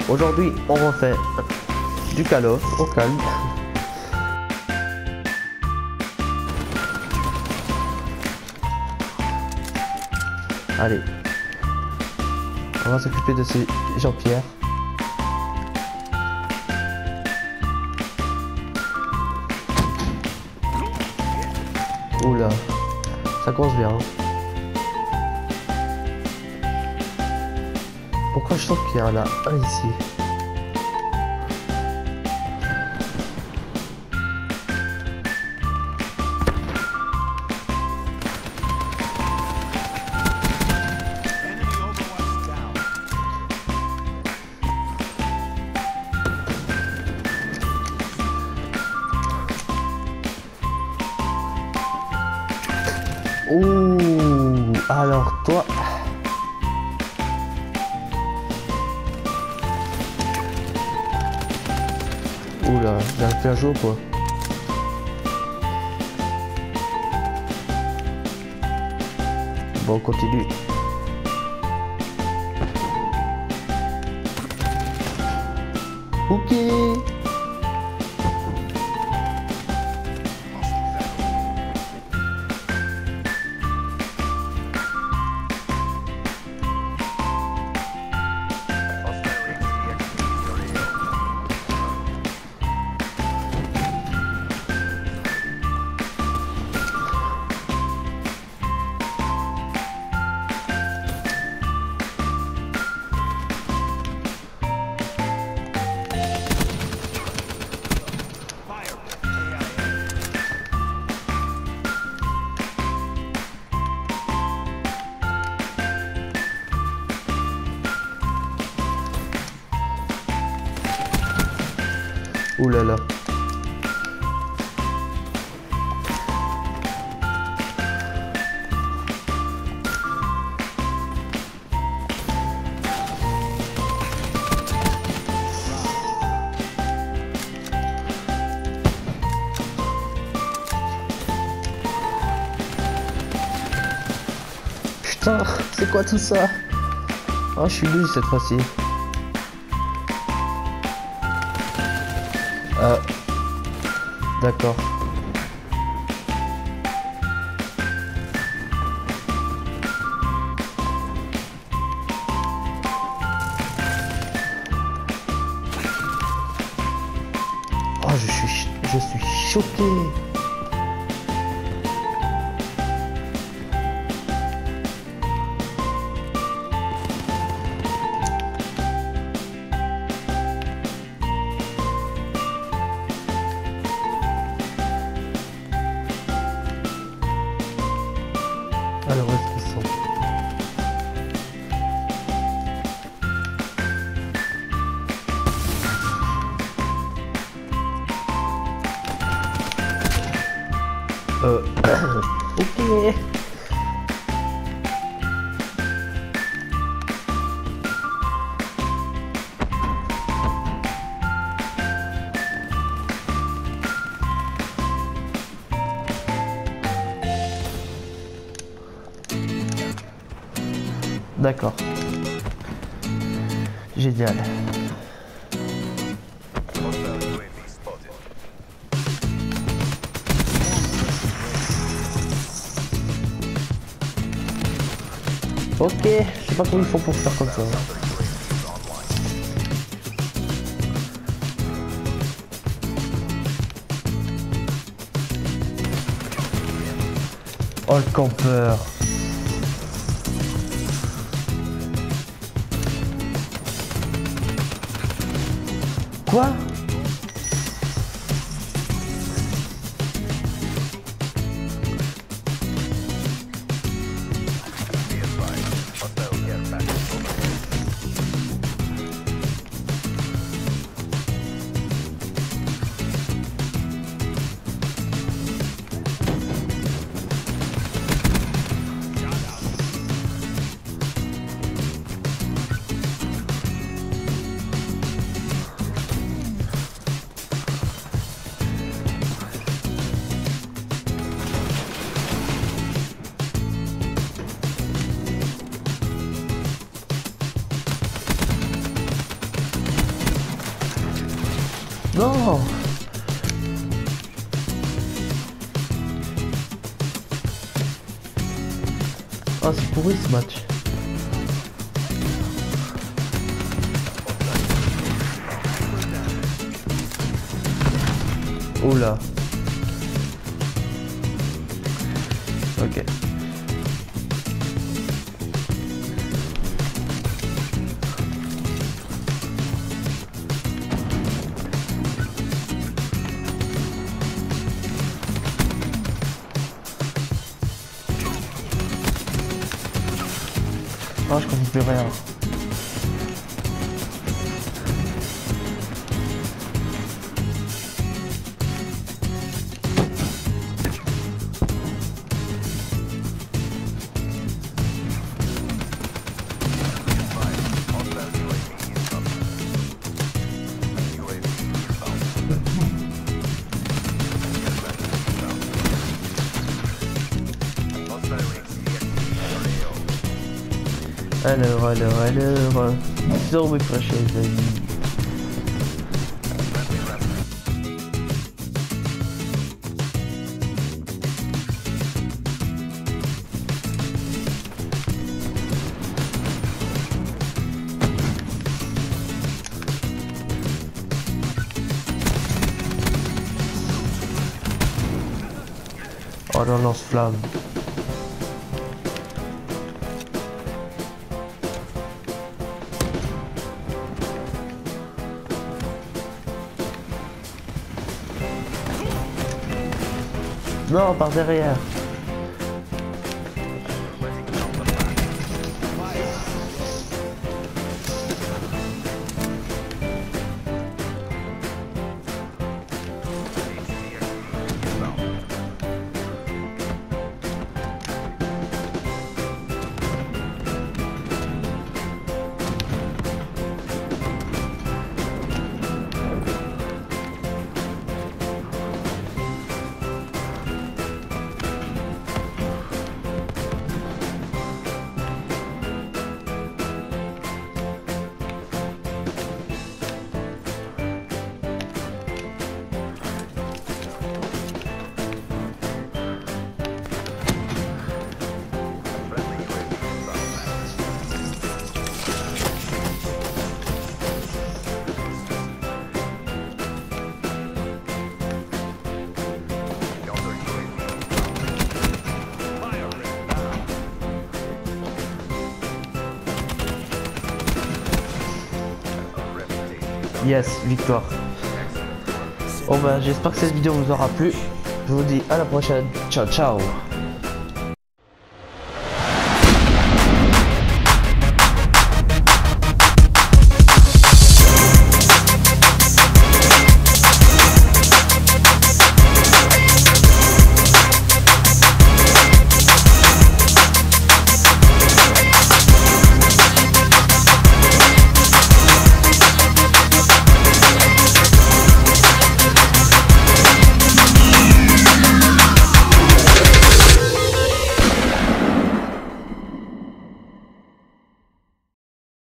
Aujourd'hui, on refait du Call of au calme. Allez, on va s'occuper de ces Jean-Pierre. Oula, ça commence bien. Pourquoi je sens qu'il y en a un ici? Ouh, alors toi. Oula, j'arrive plus à jouer quoi. Bon, on continue. Ok. Ouh là là. Putain, c'est quoi tout ça? Oh, je suis nul cette fois-ci. D'accord. Oh, je suis choqué. Alors, où est-ce qu'ils sont? Ok. D'accord. Génial. Ok, je sais pas comment ils font pour faire comme ça. Oh le campeur. Quoi? Non. Ah, c'est pourri ce match. Oula. Ok. Oh, je comprends plus rien. Alors, so refreshing. Oh non, lance-flamme. Non, par derrière. Yes, victoire. Bon ben j'espère que cette vidéo vous aura plu. Je vous dis à la prochaine. Ciao ciao.